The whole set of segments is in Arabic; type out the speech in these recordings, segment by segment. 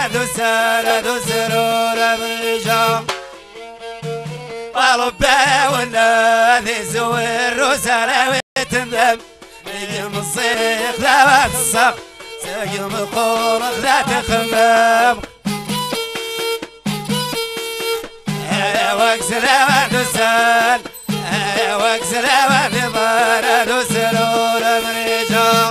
ذو سرور برجام والبا والذي زور وسلاوي تندم يوم الصيف لا تصق سيوم القرخ لا تخمم وكسلا ودسال وكسلا ودبار ذو سرور برجام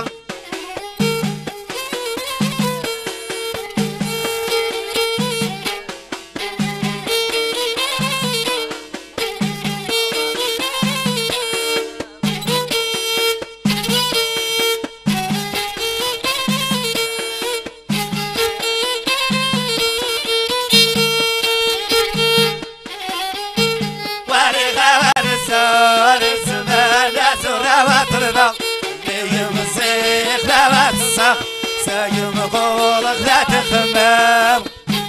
سيوم غورك لا تخمم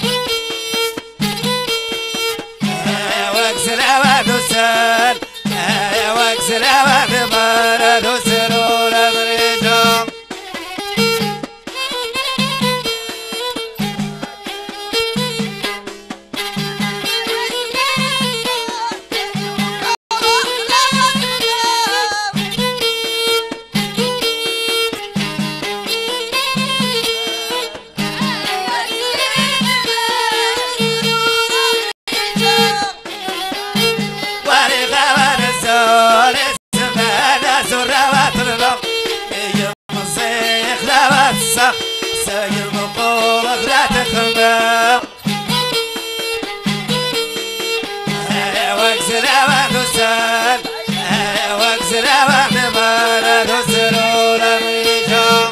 واكسر ودسال واكسر ودبار ذو سرور برجام سيوم قورك لا تخمم واكسر ودسال واكسر ودبار ذو سرور برجام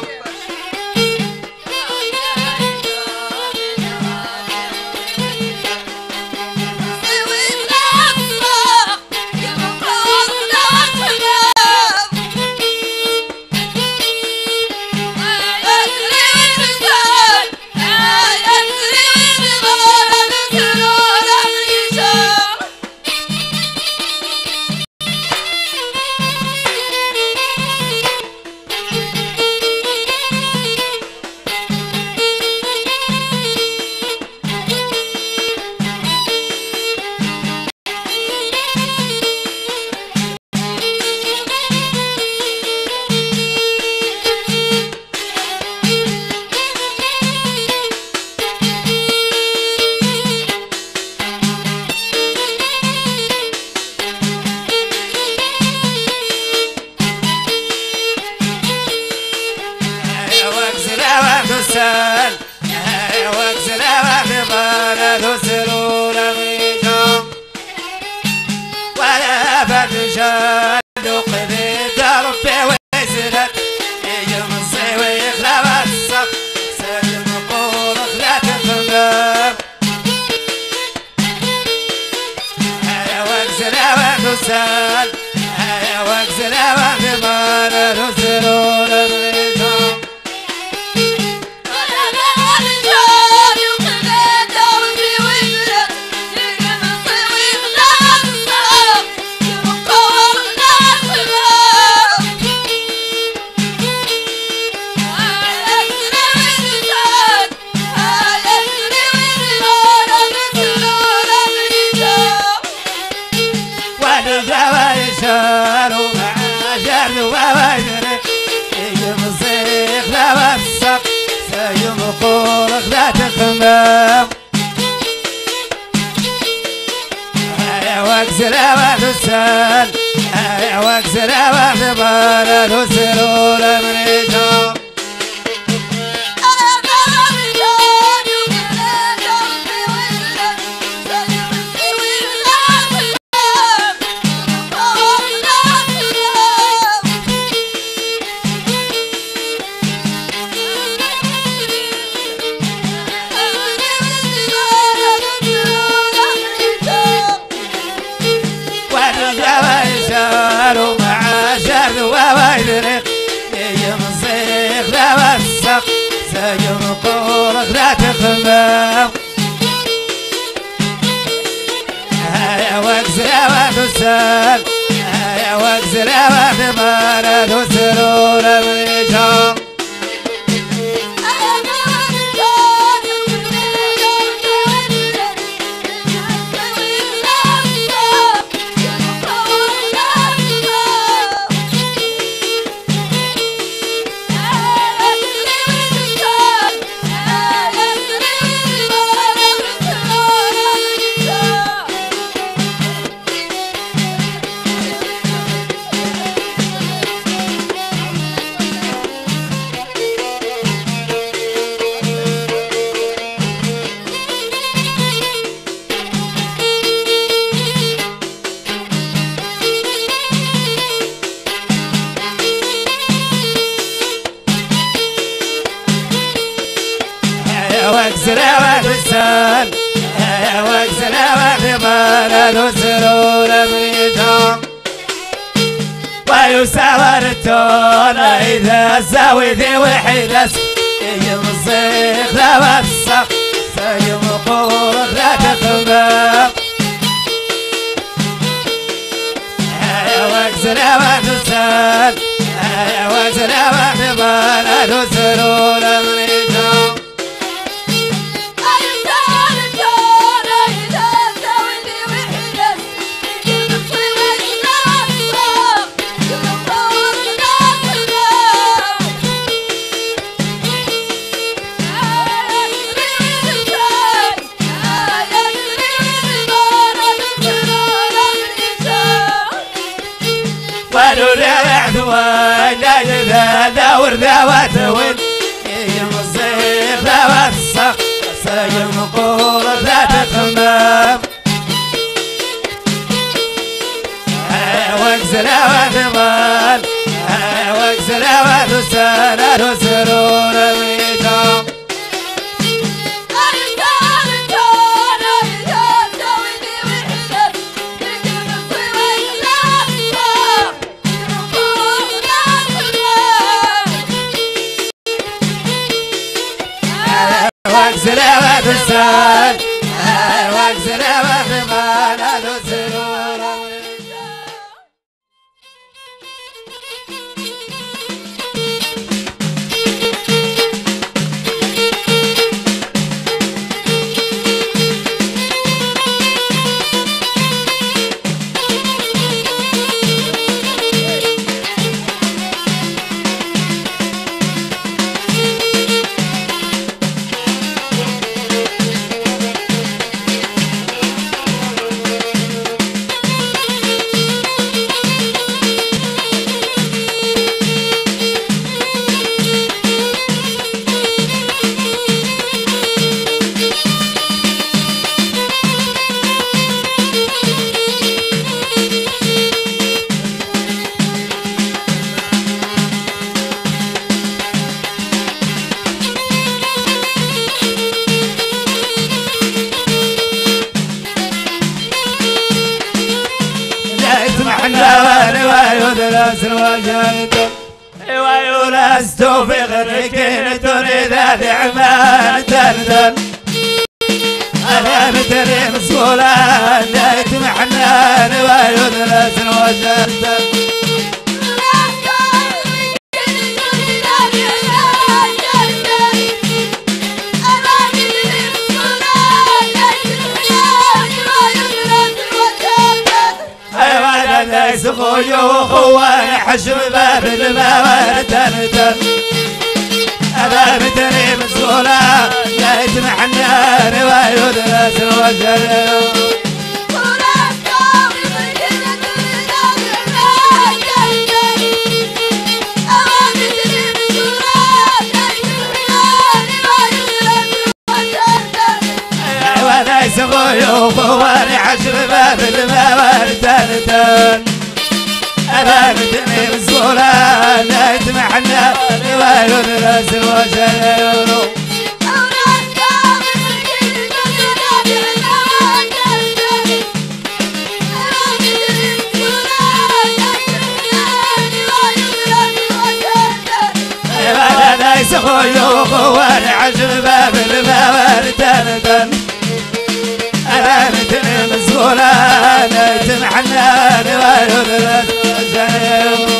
واكسر ودبار ذو سرور برجام ولا فتشان وقذيت ربي ويسرت يوم الصيف لا وسق سيوم قورك لا تخمم واكسر ودسال واكسر ودبار ذو سرور برجام سيوم قورك لا تخمم واكسر ودسال واكسر ودبار ذو سرور برجام ومع شر وويدرق يوم الصيف لا وسق سيوم قورك لا تخمم واكسر ودسال واكسر ودبار ذو سرور برجام وزرع وحسان وزرع وحبان وزرور أمريكا ويساور التون إذا ساوي ذي وحيدس يمصيخ لا وسخ سيمقوخ لا تخمام وزرع وحسان وزرع وحبان وزرور أمريكا ونرجع دوان لا دور ذوات وين يمصير ذوات الصخ سيمقور ذات الخمام واكسر وثمان واكسر وثسان وسرور أمريكا واكسر وثسان واكسر وثمان وسرور أمريكا ويدرس الوجهين ويولست في غركين تريد ذعمان تندن أنا مدري مسؤولا نايت محنان ويدرس الوجهين ليس خيوخ وانا حشم باب الموارد تندن أنا مدري مسؤولا ليت محنان ويدرس الوجهين ليس خيوخ وانا حشم باب الموارد تندن أنا مدري مسؤولا ليت محنان ويدرس الوجهين ليس خيوخ وانا حشم باب الموارد تندن أنا مدري مسؤولا ليت محنان ويدرس الوجهين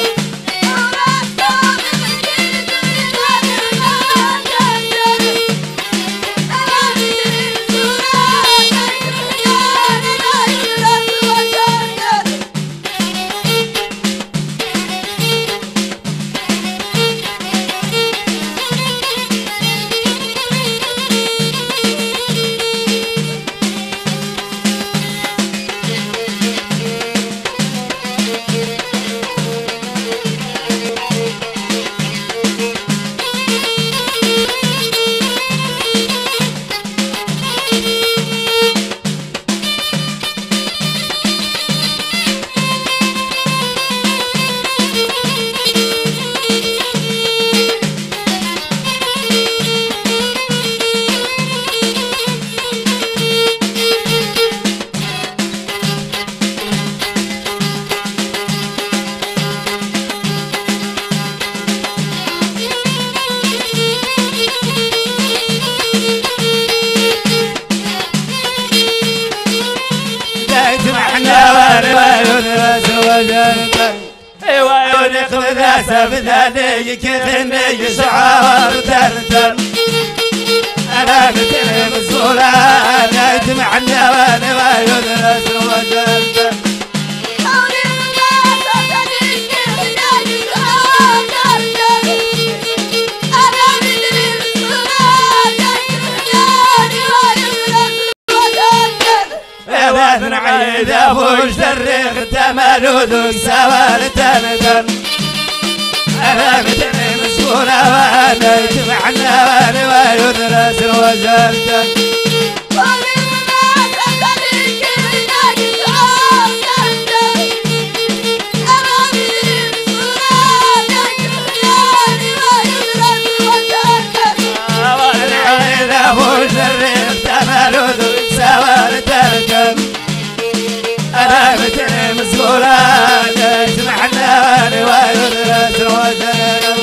الاسف ذلك كثني شعار ترتل انا مثل مسؤولا يجمعنا وانا يدرس وجلت إذا فوش تريخ تمالوذك سوال تندن أنا مثل مسؤولة وأنا يجمعنا وأنا ويدرس وجلتن إذا فوش تريخ تمالوذك سوال تندن أنا مثل مسؤولة يجمعنا ويدرس وجلتن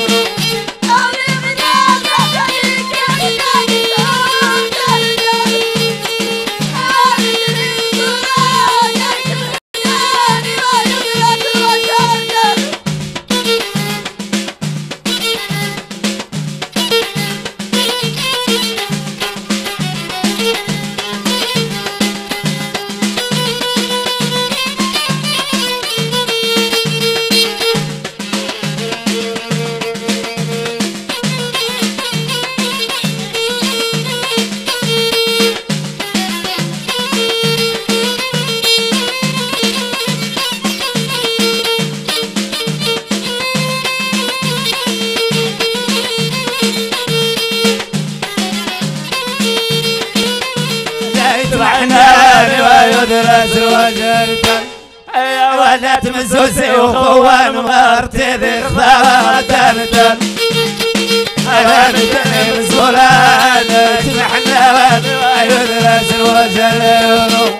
ويدرس وجرتن ولا تمسوسي وخوان وارتذي خضارتن أنا مثل مسؤولان تمحنا ويدرس وجرتن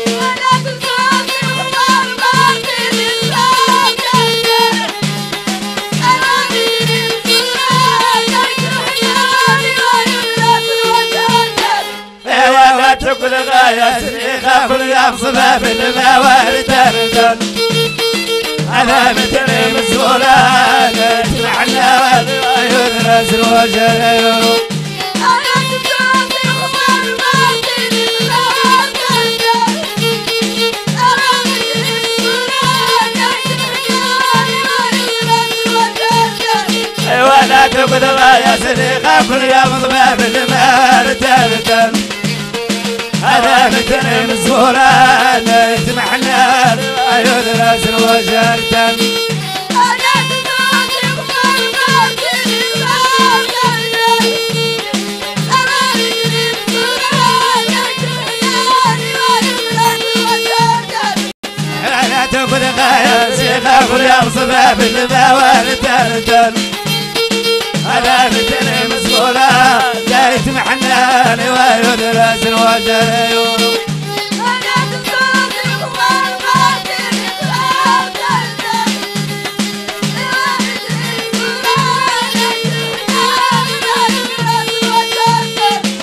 كل غاية سريخة كل يصبح في الموارد تردن أنا مثل مسؤولة تجمعنا ويدرس وجريون أنا تسافر خبر باطل الغار تردن أنا مثل مسؤولة تجمعنا ويدرس وجريون ولا كل غاية سريخة كل يصبح في الموارد تردن أنا مثل مسؤولة يجمعنا ويدرس وجرتن أنا تسافر خبر باطل الغار تردن أنا مثل مسؤولة يجمعنا ويدرس وجرتن أنا تأخذ غاية سيخة كل يوم صبح بالموارد تردن أنا مثل مسؤولة يجمعنا ويدرس وجريون أنا تسافر خبر باطل الغار تردن أنا مثل مسؤولة يجمعنا ويدرس وجرتن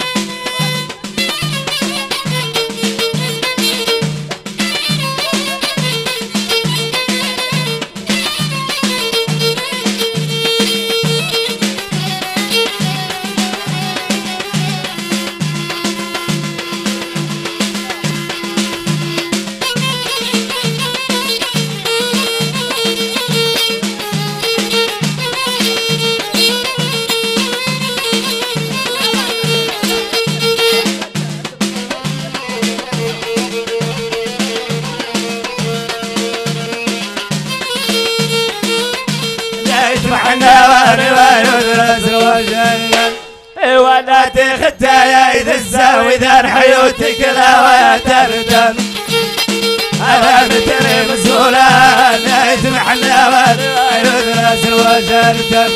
يجمعنا ويدرس وجرتن ولا تختايا إذا الزاوي ذا حيوتك لا وتردن أنا مثل مسؤولة يجمعنا ويدرس وجرتن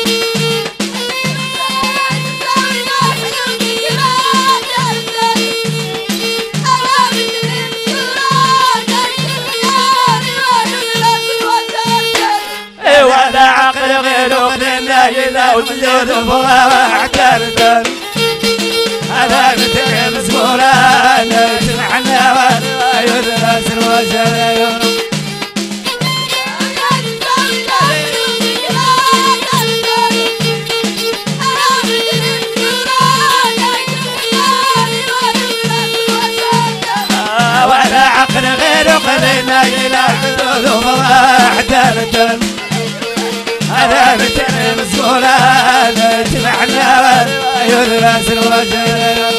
ولا عقل غير وقتنا إذا وجود فواعتردن أنا مثل مسؤولة يجمعنا ويدرس وجريون هذا مثل مسؤولان تبعنا يدرس الوجه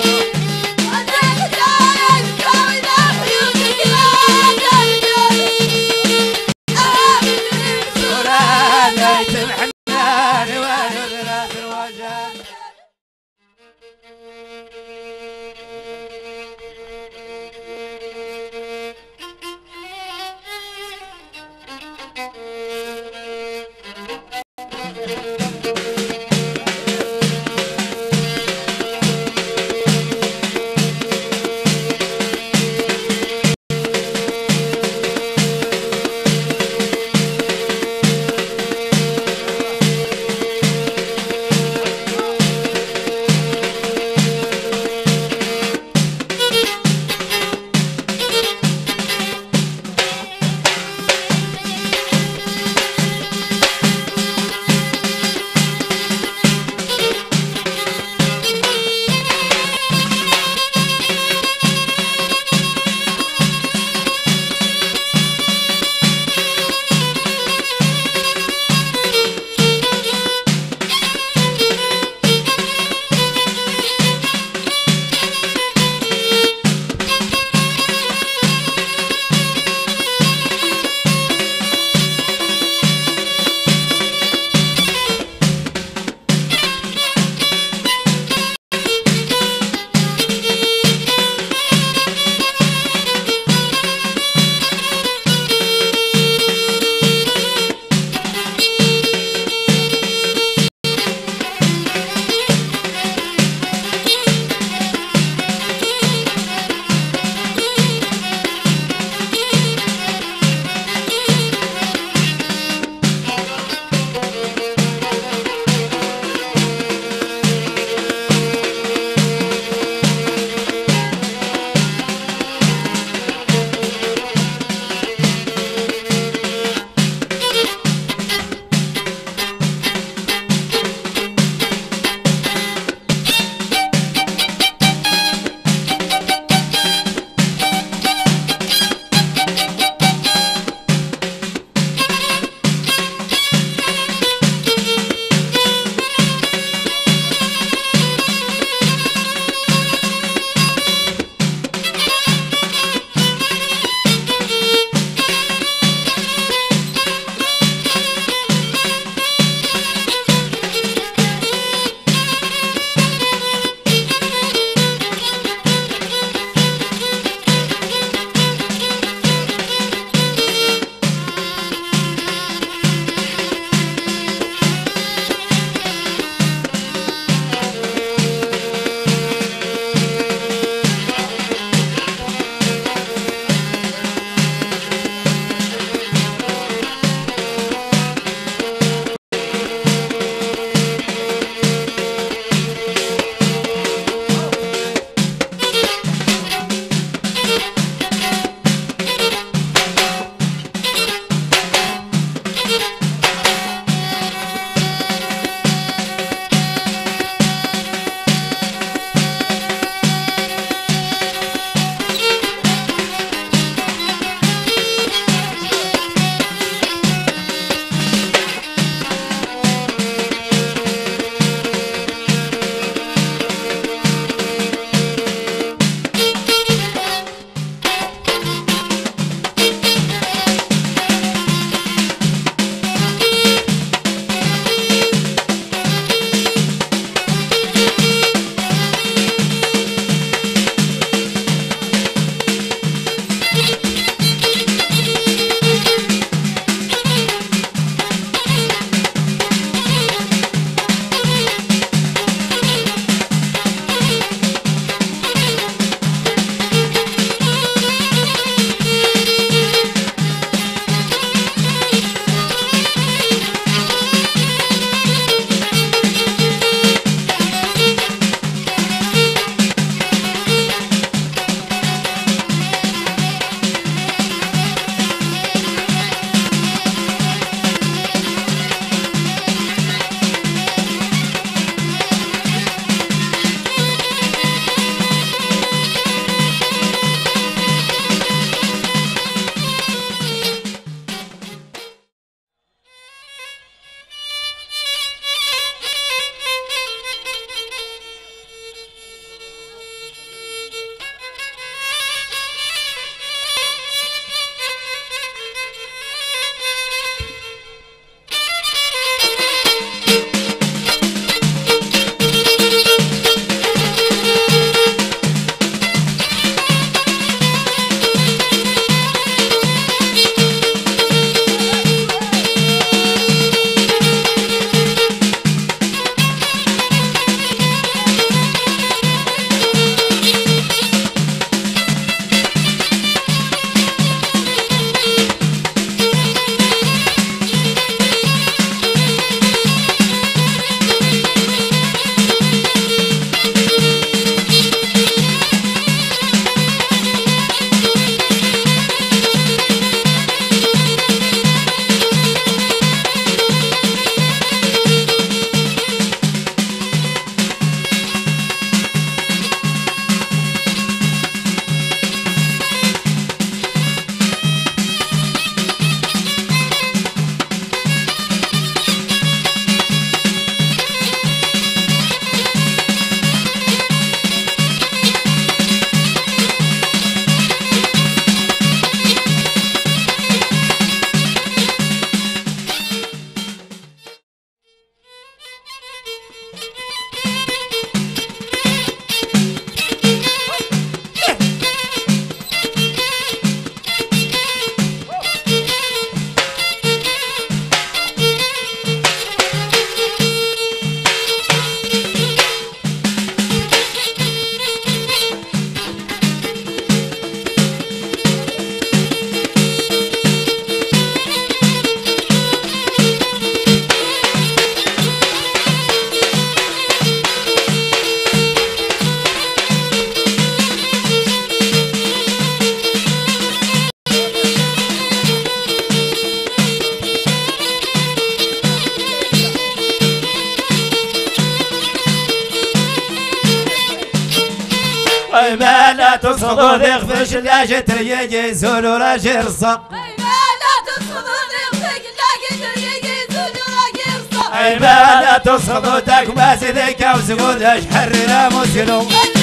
ما تصدو ذيخفش لا جتريجي زولو لا جرصة ما تصدو ذيخفش لا جتريجي زولو لا جرصة ما تصدو داك ما سيدك أو سقود أشحرنا مسلو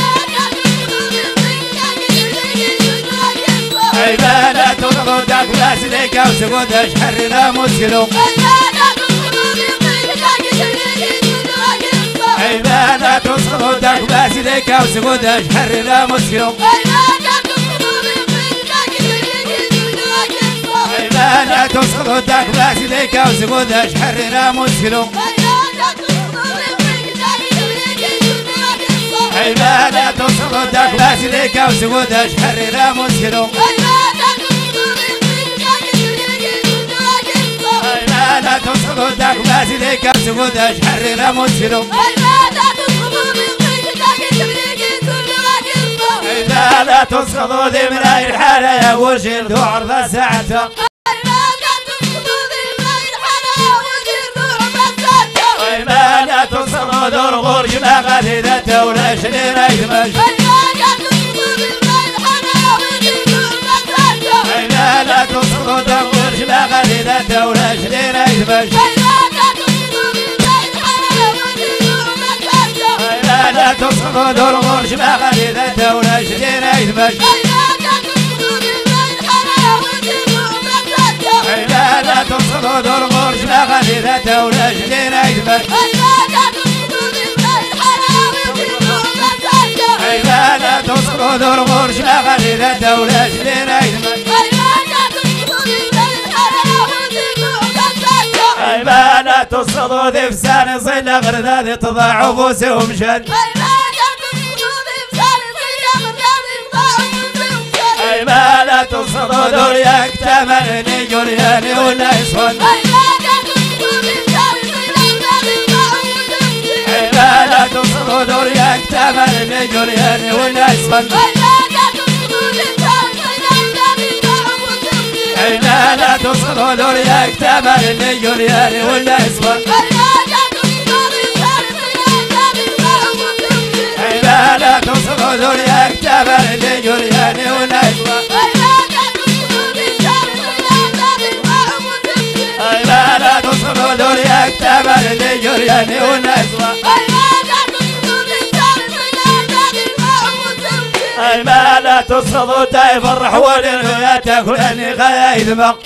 ما تصدو داك ما سيدك أو سقود أشحرنا مسلو ما تصدو داك ما سيدك أو سقود أشحرنا مسلو لا تصدو داك ما سيدك أو سقود أشحرنا مسلو لا تصدو داك ما سيدك أو سقود أشحرنا مسلو لا تصدو داك ما سيدك أو سقود أشحرنا مسلو لا تصدو ذي من أي الحالة يا وجل ذو عرض ساعته لا تصدو ذو الغرج ما غادي ولا شنين يدمج لا تصدو ذو الغرج ما غادي ولا شنين يدمج لا تصدو ذو الغرج ما غادي ولا شنين يدمج لا تصدو ذو الغرج ما غادي ولا شنين يدمج لا تصدو ذو الغرج ما غادي ولا شنين يدمج لا تصدو ذي فسان صيل غرداد تضاع بوسي ومشان لا تصدو دورياك تمرني جرياني ولا يسون لا تصدو دورياك تمرني جرياني ولا يسون لا تصدو دورياك تمرني جرياني ولا يسون لا تصدو دورياك تمرني جرياني ولا يسون لا تصدو دورياك تمرني جرياني ولا يسون لا تصدو دايف الرحول يا تاكلني غايد مق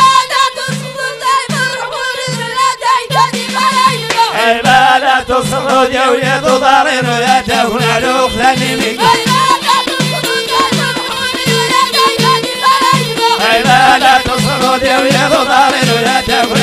لا تصدو جوية ضارين يا تاكل علوق ثاني مق لا تصدو جوية ضارين يا تاكل